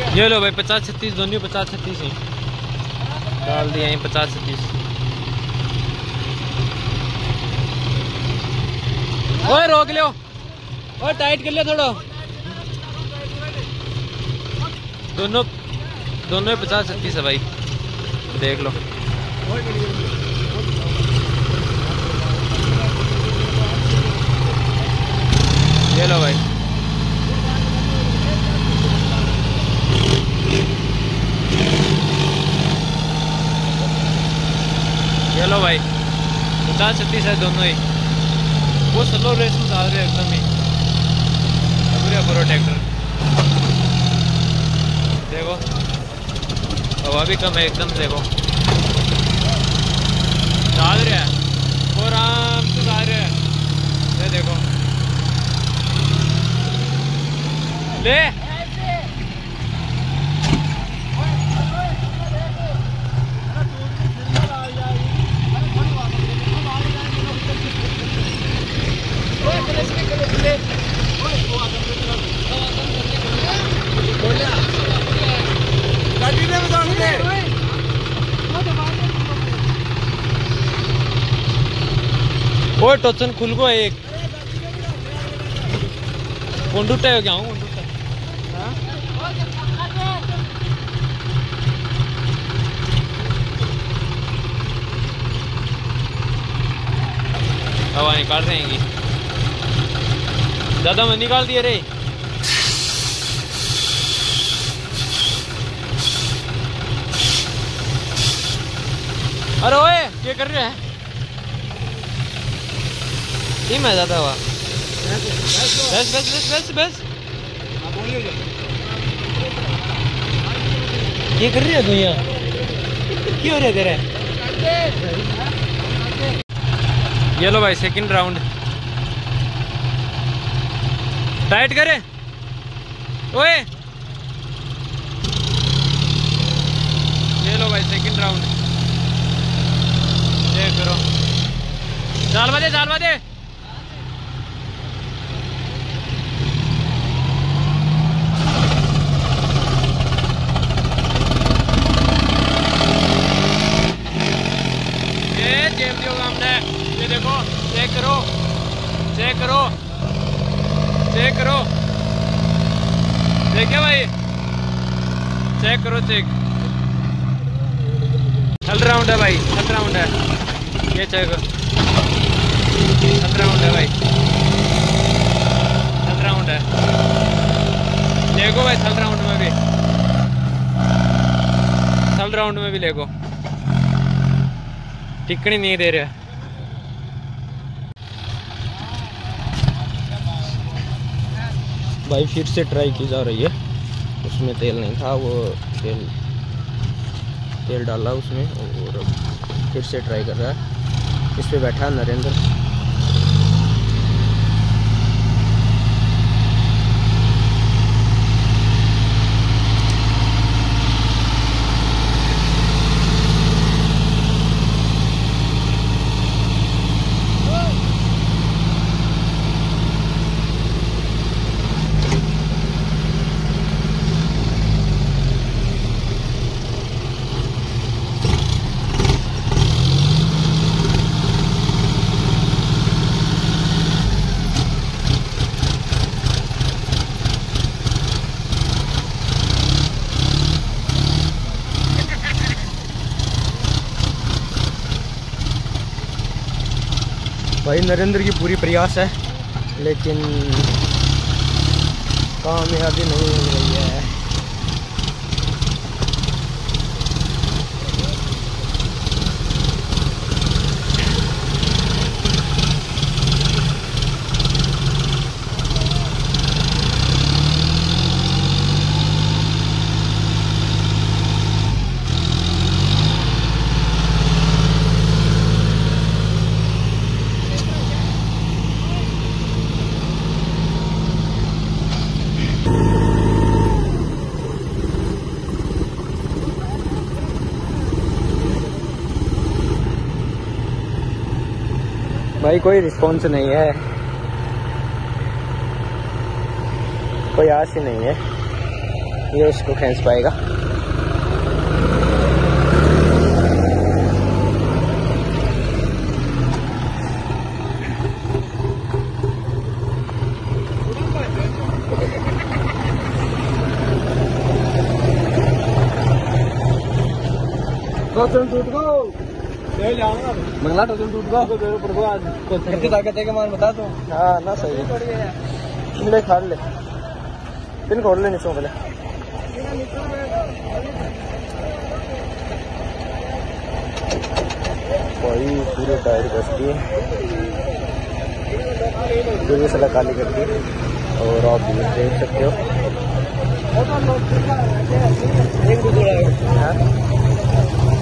ये लो भाई 50-36 दोनों 50-36 ही डाल दिया 50-36। ओए रोक लो, ओए टाइट कर लियो थोड़ा। दोनों 50-36 है भाई, देख लो। ये लो भाई, ये लो भाई 50-36 है दोनों ही। वो स्लो रेस में डाल रहे एकदम ही पूरा ट्रैक्टर। देखो हवा भी कम है एकदम, देखो डाल रहा है वो आराम से डाल रहा है। ये देखो ले वो टोचन खुल गो एक कोंडूटा हो गया हूँ हवा निकाल रहे हैं, ज्यादा मैं निकाल दिए रे। अरे ओए क्या कर रहे हैं? नहीं मैं ज्यादा हुआ। बस बस बस बस बस ये कर रही है तू यहाँ? क्यों हो रहा है तेरे? ये लो भाई सेकंड राउंड, टाइट करे ओए। ये लो भाई सेकंड राउंड, ये करो चाल बजे ये देखो चेक करो देखे भाई, चेक करो थर्ड राउंड है भाई, थर्ड राउंड है ये, चेक थर्ड राउंड है भाई, थर्ड राउंड है। देखो भाई थर्ड राउंड में भी देखो टिकनी नहीं दे रहा। भाई फिर से ट्राई की जा रही है, उसमें तेल नहीं था, वो तेल डाला उसमें और फिर से ट्राई कर रहा है। इस पे बैठा नरेंद्र। भाई नरेंद्र की पूरी प्रयास है लेकिन कामयाबी नहीं मिल रही है। भाई कोई रिस्पॉन्स नहीं है, कोई आस ही नहीं है। ये उसको खींच पाएगा। मंगला टूट गो कितनी ताकत है कि मान बता दो। हाँ ना सही है ले खा ले पिन खोल ले नीचे पहले। भाई पूरे टायर बचती है पूरी सड़क काली करती है और आप देख सकते हो। एक